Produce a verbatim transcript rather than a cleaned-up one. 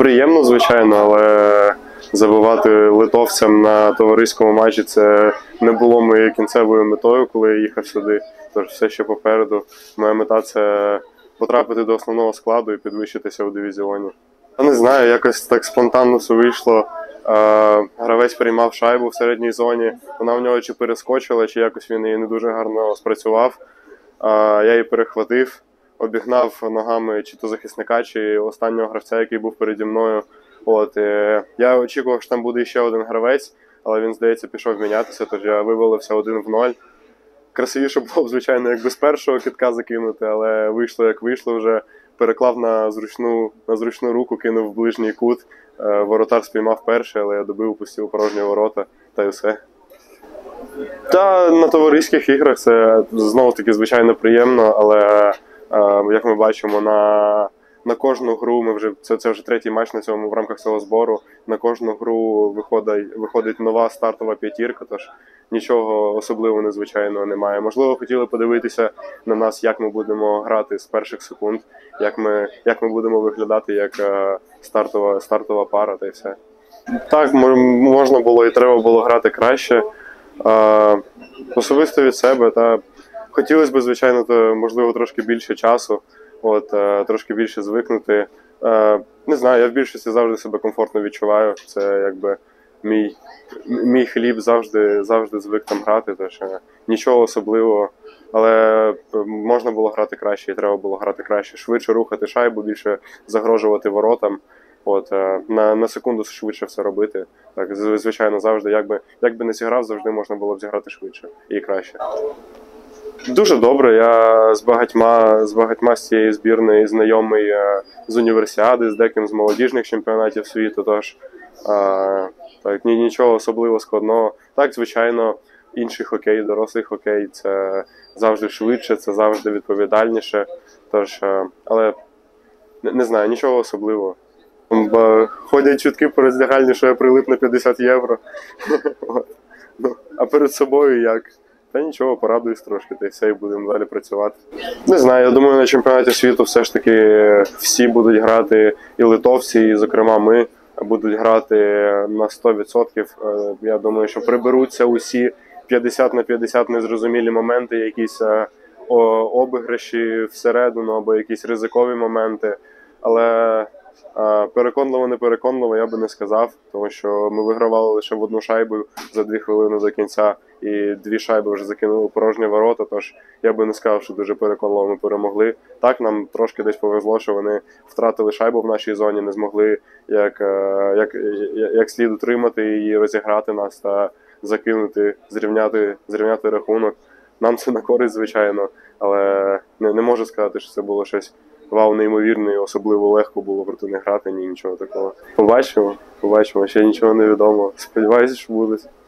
приємно, звичайно, але забивати литовцям на товариському матчі це не було моєю кінцевою метою, коли я їхав сюди. Тож все ще попереду. Моя мета – це потрапити до основного складу і підвищитися у дивізіоні. Я не знаю, якось так спонтанно все вийшло. Гравець приймав шайбу в середній зоні, вона в нього чи перескочила, чи якось він її не дуже гарно спрацював. Я її перехватив, обігнав ногами чи то захисника, чи останнього гравця, який був переді мною. От, я очікував, що там буде ще один гравець, але він, здається, пішов мінятися, тож я вивалився один в ноль. Красивіше було б, звичайно, якби з першого кидка закинути, але вийшло як вийшло вже. Переклав на зручну, на зручну руку, кинув в ближній кут. Воротар спіймав перший, але я добив, упустив порожні ворота, та й все. Та на товариських іграх це знову-таки звичайно приємно, але як ми бачимо, на, на кожну гру, ми вже, це, це вже третій матч на цьому в рамках цього збору, на кожну гру виходить, виходить нова стартова п'ятірка, тож нічого особливого незвичайного немає. Можливо, хотіли подивитися на нас, як ми будемо грати з перших секунд, як ми, як ми будемо виглядати як стартова, стартова пара, та й все. Так, можна було і треба було грати краще. Особисто від себе, та хотілося б, звичайно, то, можливо, трошки більше часу, от, трошки більше звикнути. Не знаю, я в більшості завжди себе комфортно відчуваю, це якби мій, мій хліб, завжди, завжди звик там грати, тож нічого особливого, але можна було грати краще і треба було грати краще, швидше рухати шайбу, більше загрожувати воротам. От, на, на секунду швидше все робити. Так, звичайно, завжди, як би, як би не зіграв, завжди можна було б зіграти швидше і краще. Дуже добре, я з багатьма, з багатьма з цієї збірної знайомий з універсіади, з деким з молодіжних чемпіонатів світу, тож а, так, нічого особливо складного. Так, звичайно, інший хокей, дорослий хокей, це завжди швидше, це завжди відповідальніше, тож, але не, не знаю, нічого особливого. Бо ходять чутки по роздягальні, що я прилип на п'ятдесят євро. А перед собою як? Та нічого, порадуюсь трошки, та й все, і будемо далі працювати. Не знаю, я думаю, на чемпіонаті світу все ж таки всі будуть грати, і литовці, і, зокрема, ми будуть грати на сто відсотків. Я думаю, що приберуться усі п'ятдесят на п'ятдесят незрозумілі моменти, якісь обіграші всередину або якісь ризикові моменти. Але переконливо, не переконливо, я би не сказав, тому що ми вигравали лише в одну шайбу за дві хвилини до кінця, і дві шайби вже закинули порожні ворота, тож я би не сказав, що дуже переконливо ми перемогли. Так, нам трошки десь повезло, що вони втратили шайбу в нашій зоні, не змогли як, як, як слід утримати її, розіграти нас та закинути, зрівняти, зрівняти рахунок. Нам це на користь, звичайно, але не, не можу сказати, що це було щось вау, неймовірно, і особливо легко було проти не грати, ні, нічого такого. Побачимо, побачимо, ще нічого не відомо. Сподіваюся, що буде.